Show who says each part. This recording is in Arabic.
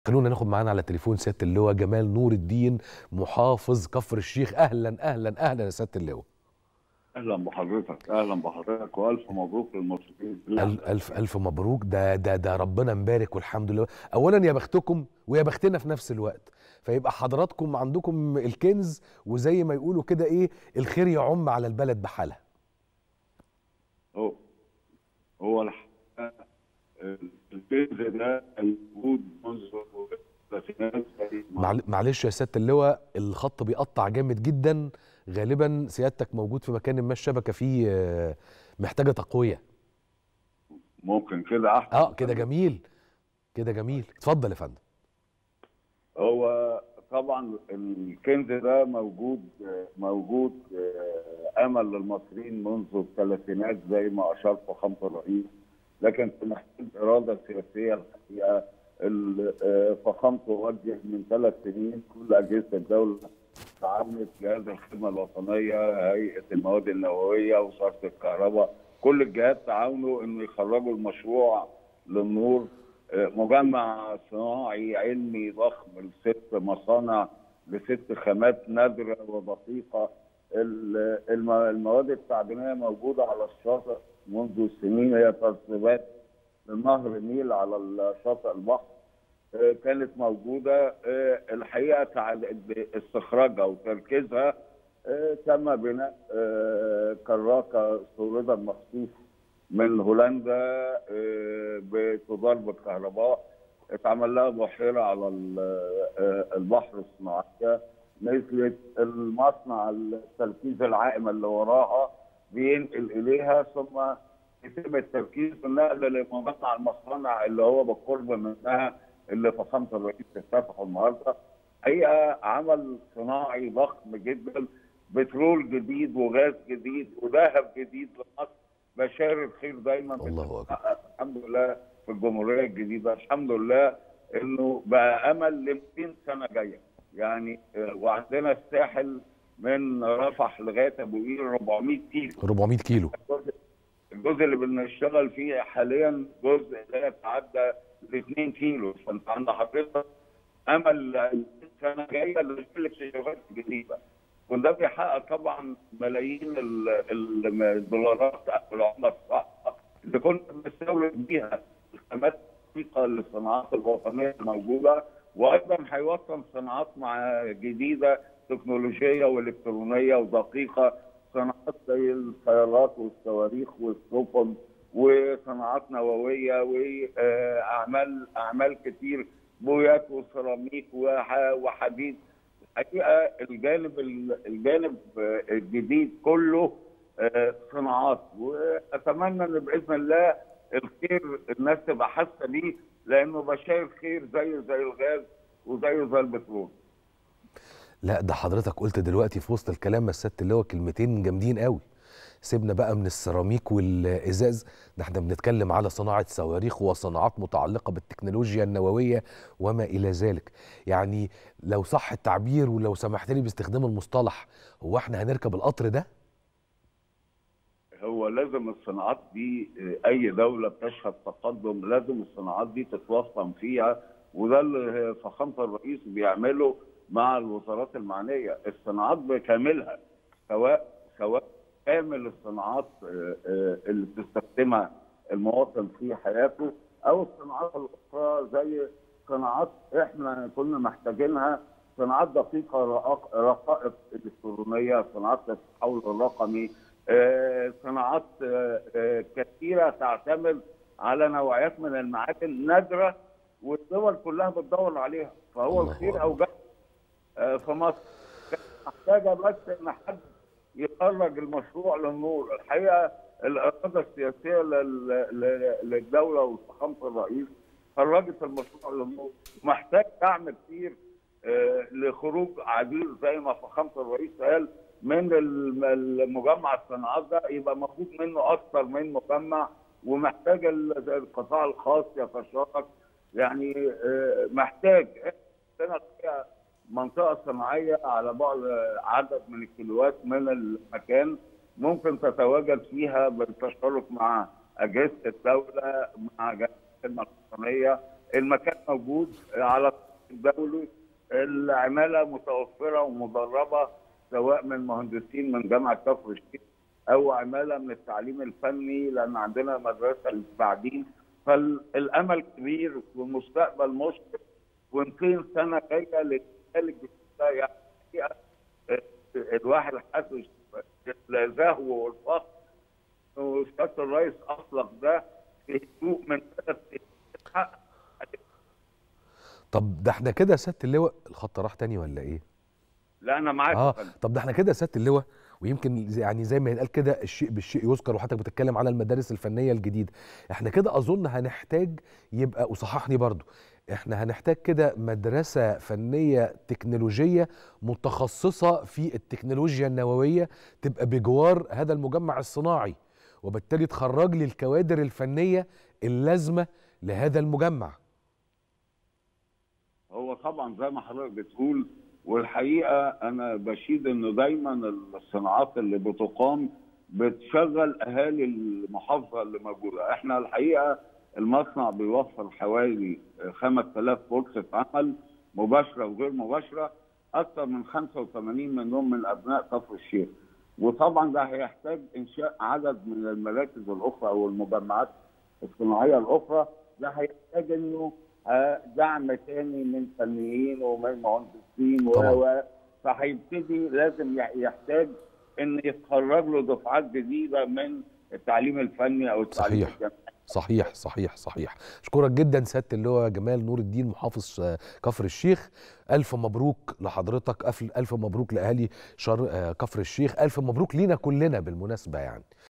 Speaker 1: خلونا ناخد معانا على التليفون سيادة اللواء جمال نور الدين محافظ كفر الشيخ. اهلا اهلا اهلا يا سيادة اللواء.
Speaker 2: اهلا بحضرتك، اهلا بحضرتك، والف مبروك للمصريين.
Speaker 1: الف الف مبروك. ده ربنا مبارك والحمد لله. اولا يا بختكم ويا بختنا في نفس الوقت، فيبقى حضراتكم عندكم الكنز، وزي ما يقولوا كده ايه، الخير يعم على البلد بحالها.
Speaker 2: هو الحقيقه الكنز ده موجود منذ الثلاثينات.
Speaker 1: معلش يا سيادة اللواء، الخط بيقطع جامد جدا، غالبا سيادتك موجود في مكان ما الشبكة فيه محتاجة تقوية.
Speaker 2: ممكن كده احسن؟
Speaker 1: كده جميل، كده جميل، اتفضل يا فندم.
Speaker 2: هو طبعا الكنز ده موجود امل للمصريين منذ الثلاثينات زي ما اشار فخامه الرئيس، لكن محتاج اراده سياسيه. الحقيقه فخامته وجه من 3 سنين كل اجهزه الدوله تعاونت، جهاز الخدمه الوطنيه، هيئه المواد النوويه، وزاره الكهرباء، كل الجهات تعاونوا انه يخرجوا المشروع للنور. مجمع صناعي علمي ضخم ل6 مصانع ل6 خامات نادره ودقيقه. المواد التعدينيه موجوده على الشاطئ منذ سنين، هي ترسبات لنهر النيل على شاطئ البحر. كانت موجوده. الحقيقه استخراجها وتركيزها تم بناء كراكه استوردها مخصوص من هولندا بتدار بالكهرباء. اتعمل لها بحيره على البحر الصناعيه، نزلت المصنع التركيز العائم اللي وراها بينقل اليها، ثم يتم التركيز بالنقل لمصنع المصانع اللي هو بالقرب منها اللي فخامه الرئيس افتتحه النهارده. حقيقه عمل صناعي ضخم جدا، بترول جديد وغاز جديد وذهب جديد لمصر. بشار الخير دايما.
Speaker 1: الله اكبر.
Speaker 2: الحمد لله في الجمهوريه الجديده، الحمد لله انه بقى امل ل 200 سنه جايه. يعني وعندنا الساحل من رفح لغايه ابو قير 400 كيلو.
Speaker 1: 400 كيلو.
Speaker 2: الجزء اللي بنشتغل فيه حاليا جزء لا يتعدى ل 2 كيلو، فانت عند حضرتك امل 200 سنه جايه لكل اكتشافات جديده. وده بيحقق طبعا ملايين الدولارات العمله الصعبه اللي كنا بنستورد بيها الخامات الدقيقه للصناعات الوطنيه الموجوده، وايضا هيوصل صناعات مع جديده تكنولوجيه والكترونيه ودقيقه، صناعات زي السيارات والصواريخ والسفن وصناعات نوويه واعمال كتير، بويات وسيراميك وحديد. الحقيقه الجانب الجديد كله صناعات، واتمنى ان باذن الله الخير الناس تبقى حاسه بيه، لانه بشاير خير زيه زي الغاز وزيه زي البترول.
Speaker 1: لا ده حضرتك قلت دلوقتي في وسط الكلام يا سيادة اللواء كلمتين جامدين قوي. سيبنا بقى من السيراميك والازاز، ده احنا بنتكلم على صناعه صواريخ وصناعات متعلقه بالتكنولوجيا النوويه وما الى ذلك. يعني لو صح التعبير ولو سمحت لي باستخدام المصطلح، هو احنا هنركب القطر ده؟
Speaker 2: هو لازم الصناعات دي، اي دوله بتشهد تقدم لازم الصناعات دي تتوطن فيها، وده اللي فخامه الرئيس بيعمله مع الوزارات المعنيه. الصناعات بكاملها، سواء كامل الصناعات اللي بتستخدمها المواطن في حياته، او الصناعات الاخرى زي صناعات احنا كنا محتاجينها، صناعات دقيقه، رقائق الكترونيه، صناعات التحول الرقمي، صناعات كثيره تعتمد على نوعيات من المعادن نادره والدول كلها بتدور عليها. فهو الخير اوجد في مصر، محتاجه بس ان حد يخرج المشروع للنور. الحقيقه الاراده السياسيه للدوله وفخامه الرئيس خرجت المشروع للنور، محتاج دعم كتير لخروج عديد زي ما فخامه الرئيس قال من المجمع الصناعات ده، يبقى مفروض منه اكثر من مجمع، ومحتاج القطاع الخاص يتشارك. يعني محتاج منطقه صناعيه على بعد عدد من الكيلوات من المكان ممكن تتواجد فيها بالتشارك مع اجهزه الدوله، مع جهاز الخدمه الوطنيه، المكان موجود على الدولي، العماله متوفره ومدربه سواء من مهندسين من جامعه كفر الشيخ او عماله من التعليم الفني، لان عندنا مدرسه للتعدين. فالامل كبير والمستقبل مشرق، و200 سنه جايه للرجال الجديد ده. يعني الواحد حاسس بالزهو والفخر وسياده الرئيس اطلق ده في هدوء من 3 سنين.
Speaker 1: طب ده احنا كده يا سياده اللواء، الخط راح تاني ولا ايه؟
Speaker 2: لا انا معاك.
Speaker 1: طب ده احنا كده يا سياده اللواء، ويمكن يعني زي ما يتقال كده الشيء بالشيء يذكر، وحضرتك بتتكلم على المدارس الفنيه الجديده. احنا كده اظن هنحتاج يبقى، وصححني برضو، احنا هنحتاج كده مدرسه فنيه تكنولوجيه متخصصه في التكنولوجيا النوويه، تبقى بجوار هذا المجمع الصناعي، وبالتالي تخرج لي الكوادر الفنيه اللازمه لهذا المجمع.
Speaker 2: هو طبعا زي ما حضرتك بتقول، والحقيقه انا بشيد انه دايما الصناعات اللي بتقام بتشغل اهالي المحافظه اللي موجوده. احنا الحقيقه المصنع بيوفر حوالي 5000 فرصه عمل مباشره وغير مباشره، اكثر من 85 منهم من ابناء كفر الشيخ. وطبعا ده هيحتاج انشاء عدد من المراكز الاخرى او المجمعات الصناعيه الاخرى. ده هيحتاج انه دعم تاني من فنيين ومن مهندسين فهيبتدي لازم يحتاج ان يتخرج له دفعات جديده من التعليم الفني او التعليم الجامعي.
Speaker 1: صحيح. اشكرك جدا سياده اللواء جمال نور الدين محافظ كفر الشيخ. الف مبروك لحضرتك، الف مبروك لاهالي كفر الشيخ، الف مبروك لينا كلنا بالمناسبه يعني.